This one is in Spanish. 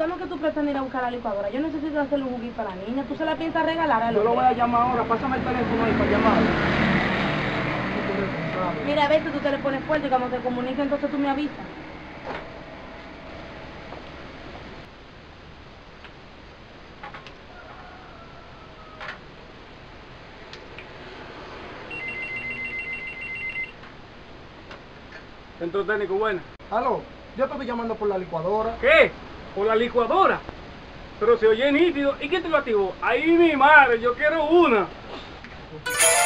¿cómo que tú pretendes ir a buscar la licuadora? Yo necesito hacerle un juguito a la niña. ¿Tú se la piensas regalar a Yo lo voy a llamar ahora, pásame el teléfono ahí para llamar. Mira, a veces tú te le pones fuerte y cuando te comunique entonces tú me avisas. Centro técnico, bueno. Aló, yo te estoy llamando por la licuadora. ¿Qué? ¿Por la licuadora? Pero se oye nítido. ¿Y quién te lo activó? Ahí mi madre, yo quiero una.